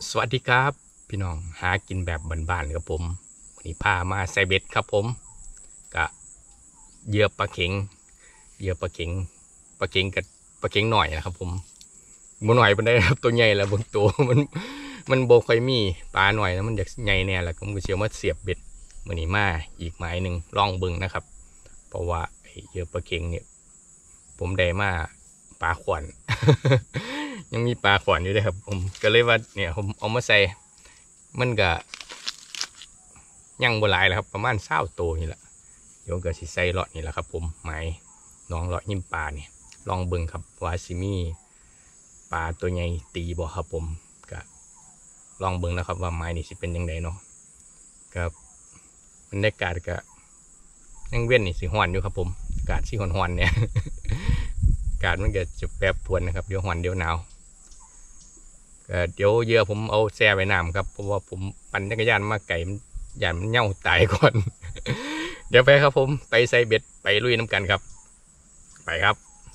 สวัสดีครับพี่น้องหากินแบบบ้านๆครับผมวันนี้พามาใส่เบ็ดครับผมกะเหยื่อปลาเข็งเหยื่อปลาเข็งกับปลาเข็งหน่อยนะครับผมบ่หน่อยเป็นได้ครับตัวใหญ่แล้วบางตัวมันโบค่อยมีปลาหน่อยแล้วมันอยากใหญ่แน่แล้วผมก็เชื่อว่าเสียบเบ็ดวันนี้มาอีกไม้หนึ่งลองเบิ่งนะครับเพราะว่าเหยื่อปลาเข็งเนี่ยผมได้มาปลาขวัญ ยังมีปลาขวัญอยู่ด้วยครับผมก็เลยว่าเนี่ยผมเอามาใส่มันก็ยังบ่หลายแล้วครับประมาณ20 ตัวนี่แหละเดี๋ยวก็สิใส่เลาะนี่แหละครับผมหมายน้องเลาะหิมปลาเนี่ยลองเบิ่งครับว่าสิมีปลาตัวใหญ่ตีบ่ครับผมก็ลองเบิ่งนะครับว่าไม้นี่สิเป็นยังไงเนาะครับบรรยากาศก็ยังเว้นนี่สิฮ้อนอยู่ครับผมอากาศสิฮ้อนๆเนี่ย อากาศมันก็จะแปรปรวนนะครับเดี๋ยวฮ้อนเดี๋ยวหนาวเดี๋ยวเหยื่อผมเอาแช่ไว้น้ำครับเพราะว่าผมปั่นจักรยานมาไก่มันยานมันเน่าตายก่อน เดี๋ยวไปครับผมไปใส่เบ็ดไปลุยน้ำกันครับไปครับ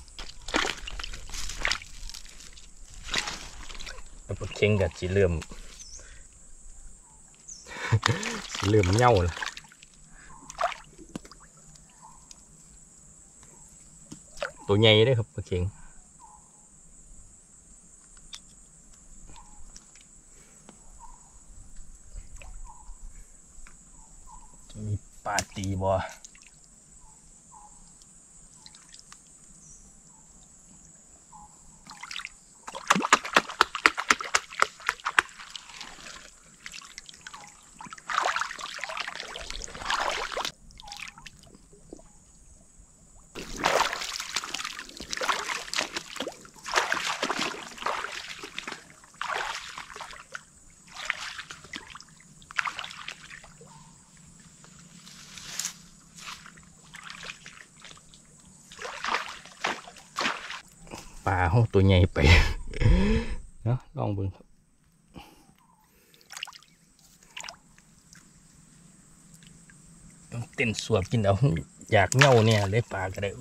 แล้วเข่งกับสีเหลื่อม สีเหลื่อมเน่าละตัวใหญ่ด้วยครับปลาเข็งมีปลาตีบ่ปลาห้องตัวใหญ่ไป เนาะลองเบิ่งครับเต้นสวบกินเอาอยากเน่าเนี่ยได้ปลาก็ได้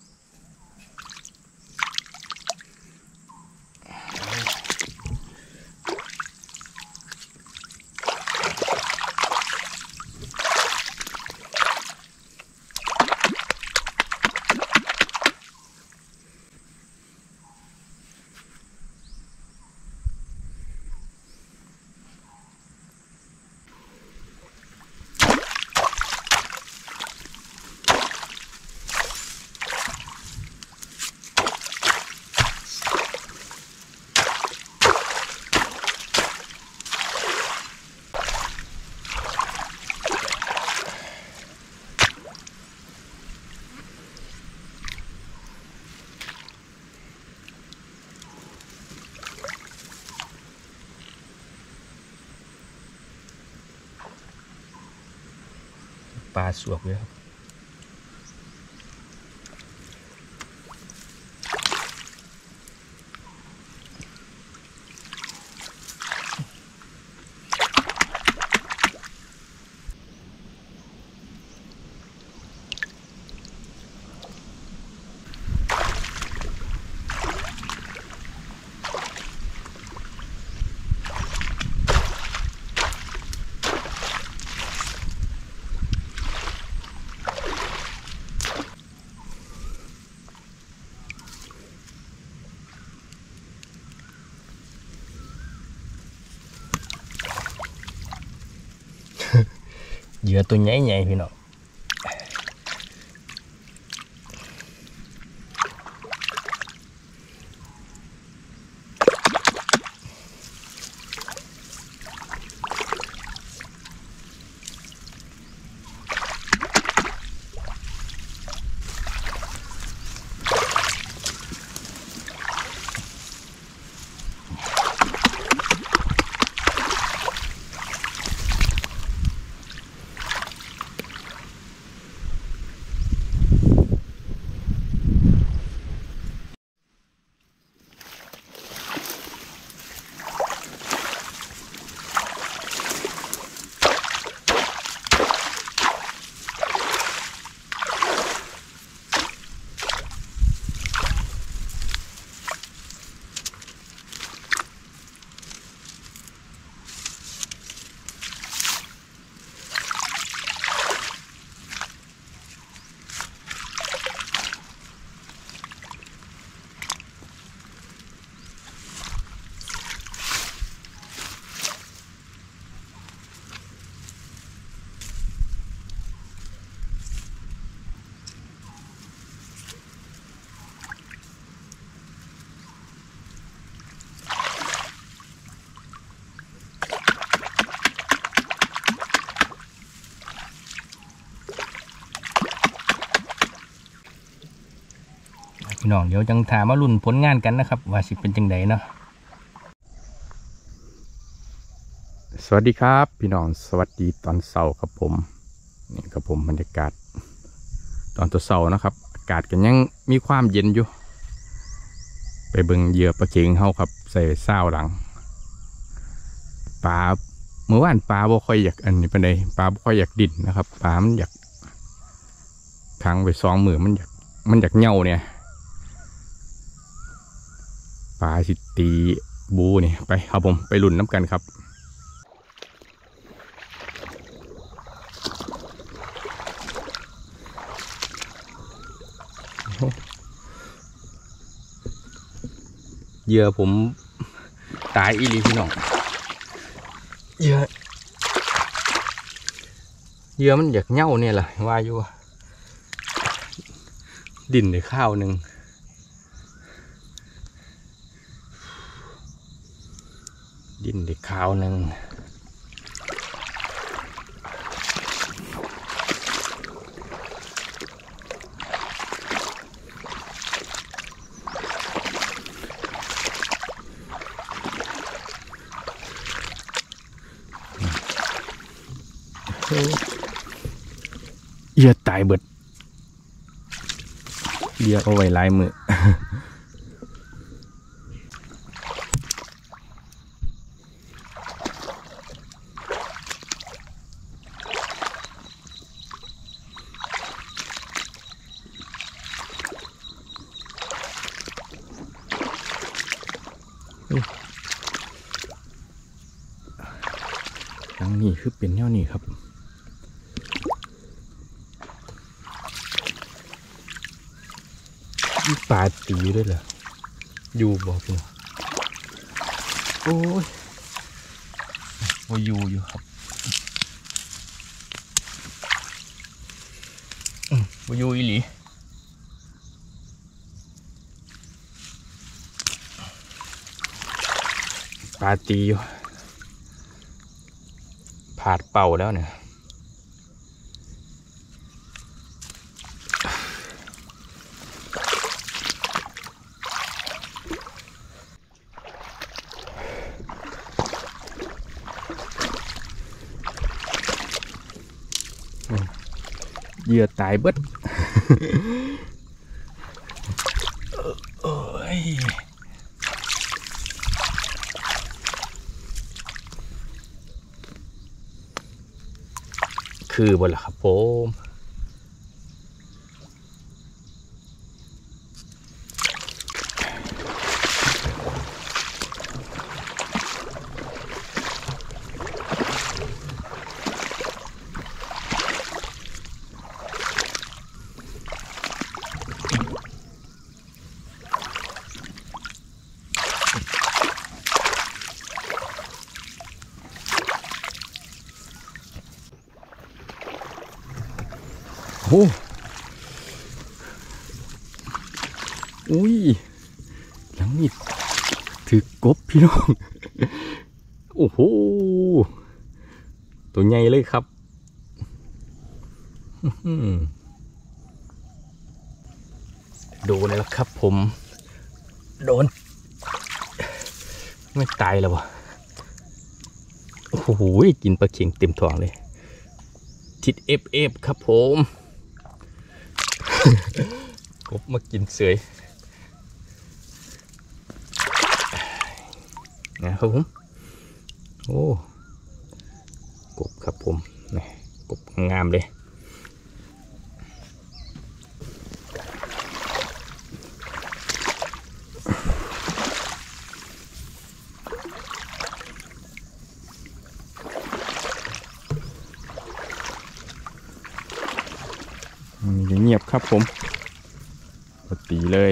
ปลาสวบเลยครับเหยื่อตัวใหญ่ๆพี่น้องพี่น้องเดี๋ยวจังถามมาลุ้นผลงานกันนะครับว่าสิเป็นจังไดเนาะสวัสดีครับพี่น้องสวัสดีตอนเช้าครับผมนี่ครับผมบรรยากาศตอนตัวเช้านะครับอากาศกันยังมีความเย็นอยู่ไปเบิ่งเหยื่อปลาเข็งเฮาครับใส่เศร้าหลังปลาเมื่อวานปลาบ่ค่อยอยากอันนี้ปานใดปลาบ่ค่อยอยากดิ่นนะครับปลามันอยากค้างไป2 มือมันอยากเหย่าเนี่ยปลาสิตีบูนี่ไปครับผมไปลุ้นน้ำกันครับเหยื่อผมตายอีหลีพี่น้องเหยื่อมันอยากเหย่าเนี่ยแหละว่าอยู่ดิ่นในข้าวหนึ่งดิ่นในข้าวหนึ่งเหยื่อตายเบิดเหยื่อเอาไว้ลายมือทั้งนี้คือเป็นแนวนี้ครับปลาตีด้วยเหรออยู่บอกเลยโอ้ยโอ้ยอยู่ครับโอ้ยอีหลีปลาตีอยู่ผาดเป่าแล้วเนี่ยเหยื่อตายเบิดโอ้ยคือบนล่ะครับผมโอ้อุ้ยหลังนี่ถือกบพี่น้องโอ้โหตัวใหญ่เลยครับโดนแล้วครับผมโดนไม่ตายแล้ววะโอ้โหกินปลาเข็งเต็มท้องเลยทิดเอฟครับผมกบมากินเสยนะครับผมโอ้กบครับผมนี่กบงามเลยเงียบครับผมปกติเลย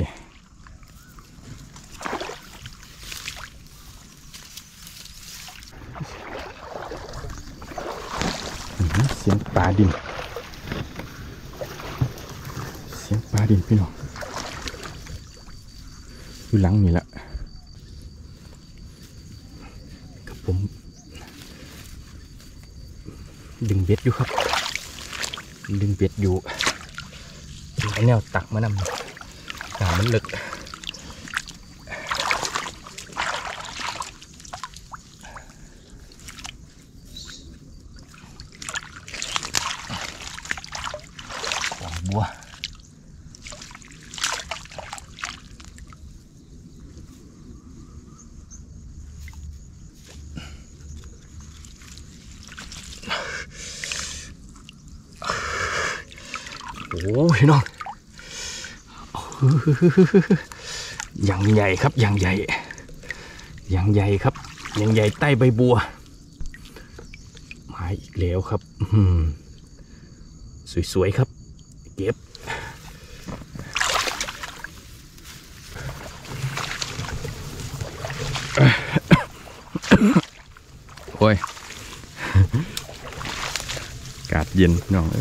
เสียงปลาดินพี่น้องอยู่หลังนี่แหละกับผมดึงเบ็ดอยู่ครับดึงเบ็ดอยู่หลายแนวตักมานำน้ำมันลึกบัวโอ้ยน้องอย่างใหญ่ครับอย่างใหญ่อย่างใหญ่ครับอย่างใหญ่ใต้ใบบัวมาอีกแล้วครับสวยๆครับเก็บโอ้ยอากาศเย็นน้อง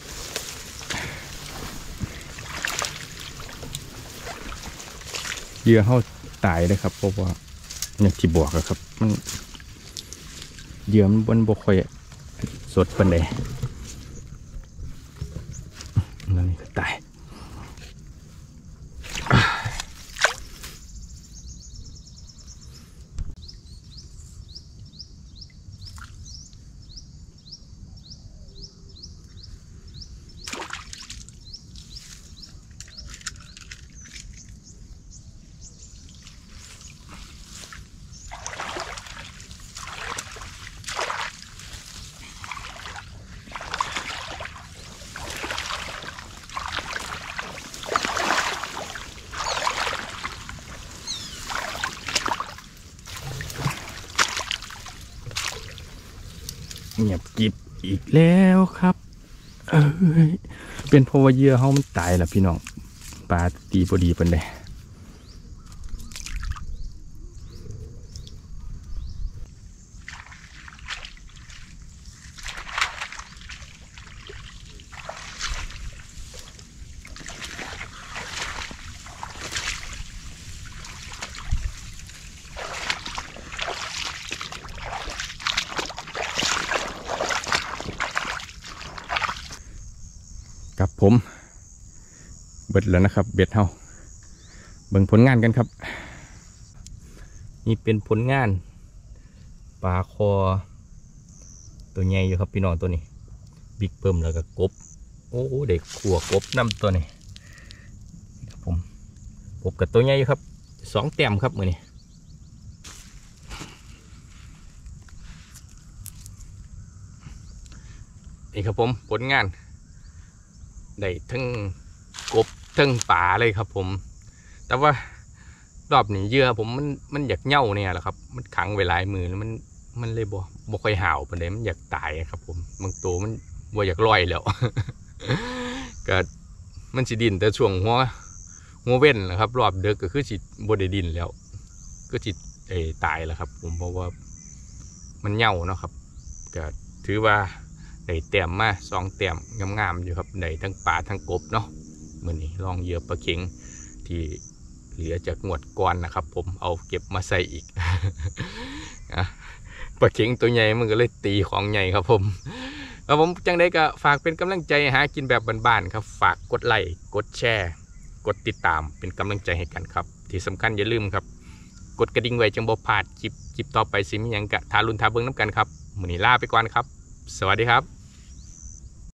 เหยื่อเขาตายเลยครับเพราะว่าอย่างที่บอกครับมันเหยื่อมันบ่ค่อยสดปานใดนั่นนี่ก็ตายเงียบกิบอีกแล้วครับเป็นเพราะว่าเหยื่อเขามันตายแล้วพี่น้องปลาตีพอดีเป็นเลยกับผมเบิดแล้วนะครับเบ็ดเฮาเบิ่งผลงานกันครับนี่เป็นผลงานปลาคอตัวใหญ่อยู่ครับพี่น้องตัวนี้บิ๊กเพิ่มแล้วก็กบโอ้เด็กขัวกบน้ำตัวนี้ครับผมกบกับตัวใหญ่อยู่ครับ2 แต้มครับมือนี้นี่ครับผมผลงานได้ทั้งกบทั้งป่าเลยครับผมแต่ว่ารอบนี้เหยื่อผมมันอยากเหย่าเนี่ยแหละครับมันขังไว้หลายมือแล้วมันเลยบ่ค่อยห่าวปานใดมันอยากตายครับผมบางตัวมันบ่อยากลอยแล้ว ก็มันสิดินแต่ช่วงหัวเว้นแหละครับรอบเด็กก็คือสิบ่ได้ดินแล้วก็สิตายแล้วครับผมเพราะว่ามันเหย่าเนาะครับก็ถือว่าได้แต้มมา2 แต้มงามๆอยู่ครับได้ทั้งปลาทั้งกบเนาะมื้อนี้ลองเหยื่อปลาเข็งที่เหลือจากงวดก่อนนะครับผมเอาเก็บมาใส่อีก ปลาเข็งตัวใหญ่มันก็เลยตีของใหญ่ครับผมแล้วผมจังได้ก็ฝากเป็นกำลังใจหากินแบบบ้านๆครับฝากกดไลค์กดแชร์กดติดตามเป็นกำลังใจให้กันครับที่สำคัญอย่าลืมครับกดกระดิ่งไว้จังบ่พลาดคลิปต่อไปสิมีหยังกะทารุณทาเบิ่งน้ำกันครับมื้อนี้ลาไปก่อนครับสวัสดีครับ